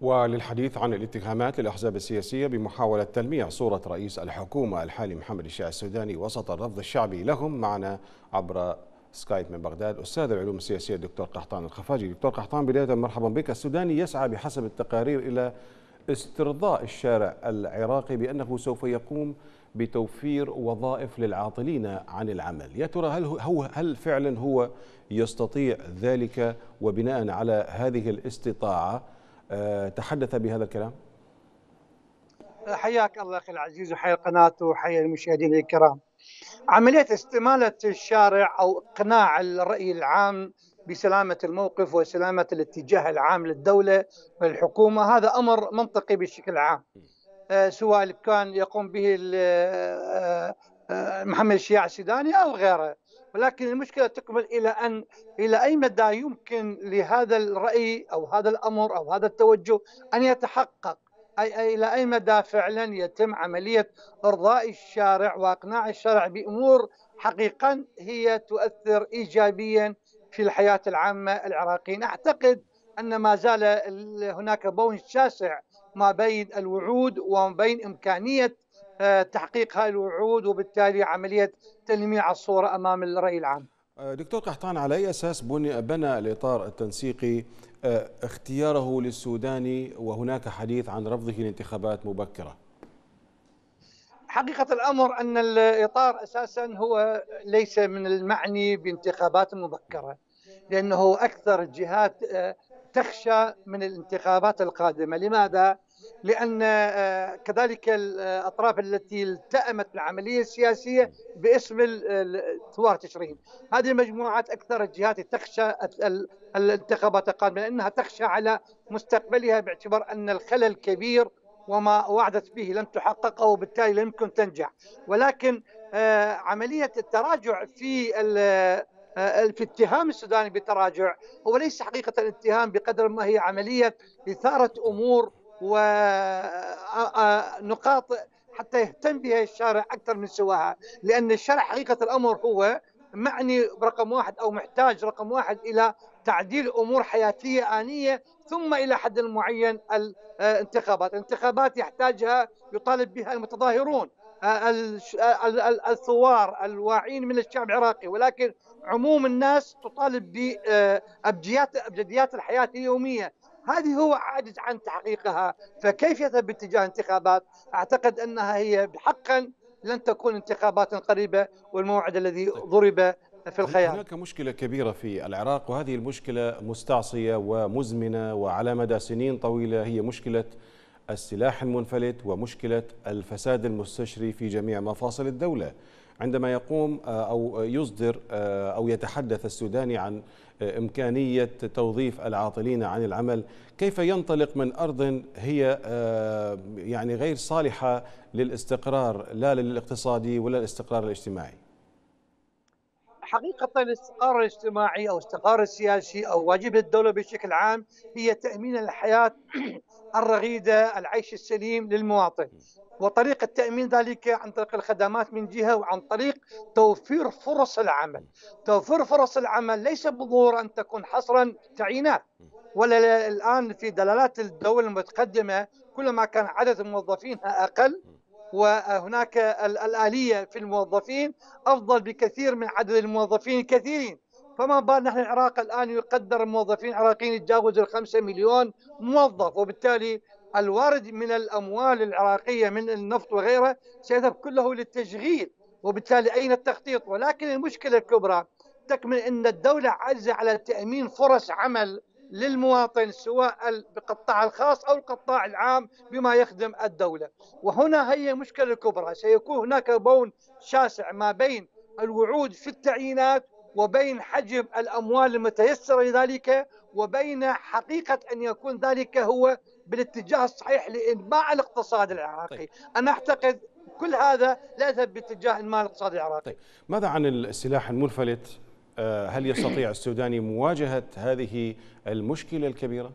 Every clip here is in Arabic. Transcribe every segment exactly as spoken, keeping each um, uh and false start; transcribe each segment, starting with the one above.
وللحديث عن الاتهامات للأحزاب السياسية بمحاولة تلميع صورة رئيس الحكومة الحالي محمد الشيع السوداني وسط الرفض الشعبي لهم، معنا عبر سكايب من بغداد أستاذ العلوم السياسية الدكتور قحطان الخفاجي. دكتور قحطان، بداية مرحبا بك. السوداني يسعى بحسب التقارير إلى استرضاء الشارع العراقي بأنه سوف يقوم بتوفير وظائف للعاطلين عن العمل. يا ترى هل هو هل فعلا هو يستطيع ذلك؟ وبناء على هذه الاستطاعة تحدث بهذا الكلام؟ حياك الله أخي العزيز، وحيا القناة وحيا المشاهدين الكرام. عملية استمالة الشارع أو إقناع الرأي العام بسلامة الموقف وسلامة الاتجاه العام للدولة والحكومة هذا أمر منطقي بشكل عام، سواء كان يقوم به محمد الشيع السوداني أو غيره. ولكن المشكلة تكمن إلى أن إلى أي مدى يمكن لهذا الرأي أو هذا الأمر أو هذا التوجه أن يتحقق، أي, أي إلى أي مدى فعلا يتم عملية إرضاء الشارع وإقناع الشارع بأمور حقيقة هي تؤثر إيجابيا في الحياة العامة العراقيين. أعتقد أن ما زال هناك بون شاسع ما بين الوعود وما بين إمكانية تحقيق هذه الوعود، وبالتالي عملية تلميع الصورة أمام الرأي العام. دكتور قحطان، على أي أساس بني بنى الإطار التنسيقي اختياره للسوداني وهناك حديث عن رفضه لانتخابات مبكرة؟ حقيقة الأمر أن الإطار أساسا هو ليس من المعني بانتخابات مبكرة، لأنه أكثر الجهات تخشى من الانتخابات القادمة. لماذا؟ لأن كذلك الأطراف التي التأمت العملية السياسية باسم ثوار تشرين، هذه المجموعات أكثر الجهات تخشى الانتخابات القادمة، لأنها تخشى على مستقبلها باعتبار أن الخلل كبير وما وعدت به لن تحققه وبالتالي لم يمكن تنجح. ولكن عملية التراجع في في اتهام السوداني بالتراجع هو ليس حقيقة الاتهام بقدر ما هي عملية إثارة أمور ونقاط حتى يهتم بها الشارع أكثر من سواها، لأن الشارع حقيقة الأمر هو معني رقم واحد أو محتاج رقم واحد إلى تعديل أمور حياتية آنية، ثم إلى حد معين الانتخابات. الانتخابات يحتاجها يطالب بها المتظاهرون الثوار الواعين من الشعب العراقي، ولكن عموم الناس تطالب بأبجديات أبجديات الحياة اليومية، هذه هو عاجز عن تحقيقها. فكيف يذهب باتجاه انتخابات؟ أعتقد أنها هي حقا لن تكون انتخابات قريبة، والموعد الذي ضرب في الخيال. هناك مشكلة كبيرة في العراق، وهذه المشكلة مستعصية ومزمنة وعلى مدى سنين طويلة، هي مشكلة السلاح المنفلت ومشكلة الفساد المستشري في جميع مفاصل الدولة. عندما يقوم أو يصدر أو يتحدث السوداني عن إمكانية توظيف العاطلين عن العمل، كيف ينطلق من أرض هي يعني غير صالحة للاستقرار، لا للاقتصادي ولا الاستقرار الاجتماعي؟ حقيقة الاستقرار الاجتماعي أو الاستقرار السياسي أو واجب الدولة بشكل عام هي تأمين الحياة الرغيدة، العيش السليم للمواطن، وطريقة تأمين ذلك عن طريق الخدمات من جهة، وعن طريق توفير فرص العمل. توفير فرص العمل ليس بالضرورة أن تكون حصرا تعيينات، ولا الآن في دلالات الدول المتقدمة كلما كان عدد موظفينها أقل وهناك الآلية في الموظفين أفضل بكثير من عدد الموظفين الكثيرين. فما بال نحن العراق الآن يقدر الموظفين العراقيين يتجاوز الخمسة مليون موظف، وبالتالي الوارد من الأموال العراقية من النفط وغيره سيذهب كله للتشغيل، وبالتالي أين التخطيط؟ ولكن المشكلة الكبرى تكمن أن الدولة عاجزة على تأمين فرص عمل للمواطن، سواء بالقطاع الخاص أو القطاع العام بما يخدم الدولة. وهنا هي مشكلة الكبرى، سيكون هناك بون شاسع ما بين الوعود في التعيينات وبين حجم الأموال المتيسرة لذلك، وبين حقيقة أن يكون ذلك هو بالاتجاه الصحيح لإنباع الاقتصاد العراقي. طيب. أنا أعتقد كل هذا لا يذهب باتجاه إنباع الاقتصاد العراقي. طيب. ماذا عن السلاح المنفلت؟ هل يستطيع السوداني مواجهة هذه المشكلة الكبيرة؟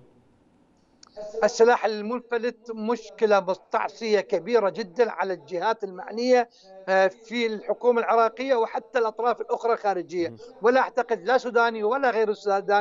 السلاح المنفلت مشكلة مستعصية كبيرة جدا على الجهات المعنية في الحكومة العراقية وحتى الأطراف الأخرى الخارجية، ولا أعتقد لا سوداني ولا غير السوداني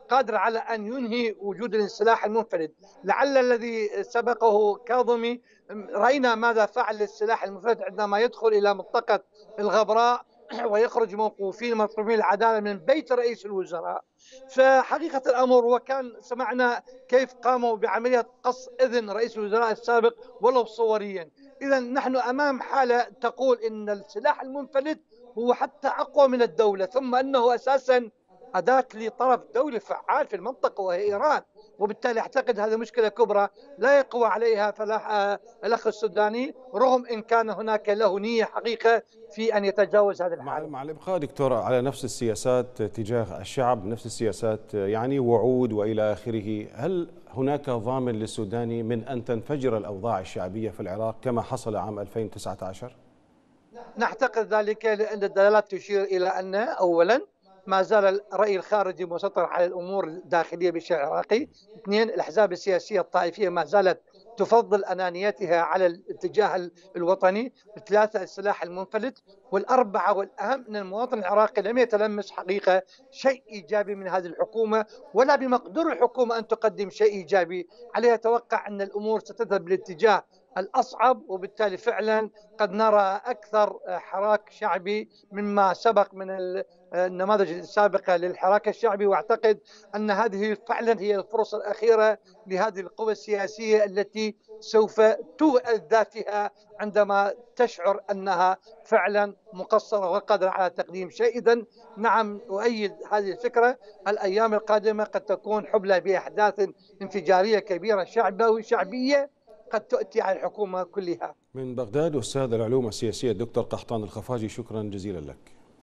قادر على أن ينهي وجود السلاح المنفلت. لعل الذي سبقه كاظمي، رأينا ماذا فعل السلاح المنفلت عندما يدخل إلى منطقة الغبراء ويخرج موقوفين مطلوبين العدالة من بيت رئيس الوزراء. فحقيقة الأمر، وكان سمعنا كيف قاموا بعملية قص إذن رئيس الوزراء السابق ولو صوريا. إذا نحن أمام حالة تقول إن السلاح المنفلت هو حتى أقوى من الدولة، ثم أنه أساسا أداة لطرف دولي فعال في المنطقة وهي إيران. وبالتالي أعتقد هذه مشكلة كبرى لا يقوى عليها فلاح الأخ السوداني، رغم إن كان هناك له نية حقيقة في أن يتجاوز هذه الحالة. مع الإبقاء دكتور على نفس السياسات تجاه الشعب، نفس السياسات يعني وعود وإلى آخره، هل هناك ضامن للسوداني من أن تنفجر الأوضاع الشعبية في العراق كما حصل عام ألفين وتسعة عشر؟ نعتقد ذلك لأن الدلالات تشير إلى أن أولا ما زال الرأي الخارجي مسيطر على الأمور الداخلية بالشارع العراقي. اثنين، الأحزاب السياسية الطائفية ما زالت تفضل أنانيتها على الاتجاه الوطني. ثلاثة، السلاح المنفلت. والأربعة والأهم أن المواطن العراقي لم يتلمس حقيقة شيء إيجابي من هذه الحكومة، ولا بمقدور الحكومة أن تقدم شيء إيجابي. عليها يتوقع أن الأمور ستذهب بالاتجاه الأصعب، وبالتالي فعلا قد نرى أكثر حراك شعبي مما سبق من النماذج السابقة للحراك الشعبي. وأعتقد أن هذه فعلا هي الفرصة الأخيرة لهذه القوى السياسية التي سوف توئل ذاتها عندما تشعر أنها فعلا مقصرة وقادرة على تقديم شيء. إذن نعم، أؤيد هذه الفكرة. الأيام القادمة قد تكون حبلى بأحداث انفجارية كبيرة شعبية قد تؤتي على الحكومة كلها. من بغداد أستاذ العلوم السياسية الدكتور قحطان الخفاجي، شكرا جزيلا لك.